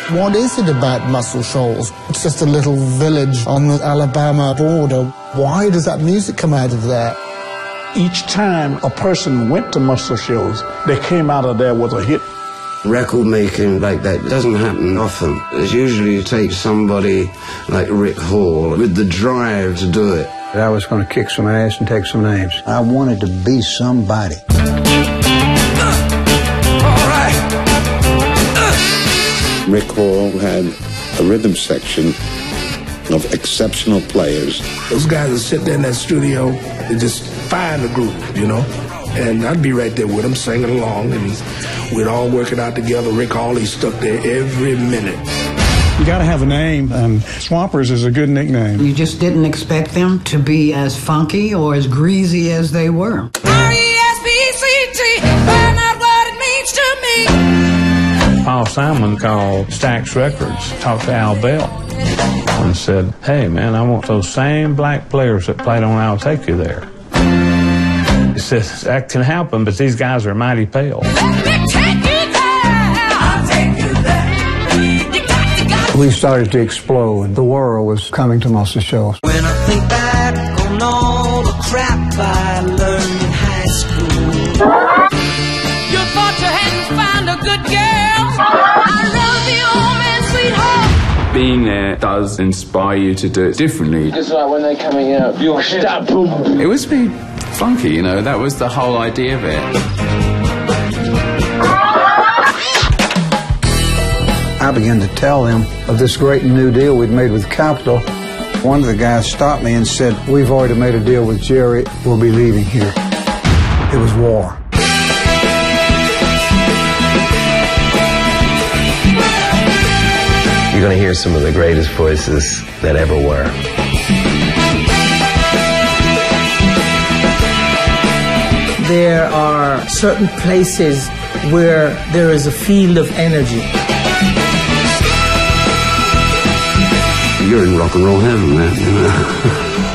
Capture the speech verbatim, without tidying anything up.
What is it about Muscle Shoals? It's just a little village on the Alabama border. Why does that music come out of there? Each time a person went to Muscle Shoals, they came out of there with a hit. Record making like that doesn't happen often. It usually takes somebody like Rick Hall with the drive to do it. I was going to kick some ass and take some names. I wanted to be somebody. Rick Hall had a rhythm section of exceptional players. Those guys would sit there in that studio and just find the groove, you know? And I'd be right there with them singing along, and we'd all work it out together. Rick Hall, he stuck there every minute. You gotta have a name, and Swampers is a good nickname. You just didn't expect them to be as funky or as greasy as they were. R E S P C T, find out what it means to me. Paul Simon called Stax Records, talked to Al Bell, and said, hey, man, I want those same black players that played on I'll Take You There. He said, that can happen, but these guys are mighty pale. Let me take you there, I'll take you there. You got, you got. We started to explode, and the world was coming to Muscle Shoals. When I think back on all the crap I learned in high school. You thought you hadn't found a good girl. I love the old man, sweetheart. Being there does inspire you to do it differently. It's like when they're coming out, you're stop, boom. It was pretty funky, you know, that was the whole idea of it. I began to tell them of this great new deal we'd made with Capitol. One of the guys stopped me and said, we've already made a deal with Jerry, we'll be leaving here. It was war. You're going to hear some of the greatest voices that ever were. There are certain places where there is a field of energy. You're in rock and roll heaven, man. You know?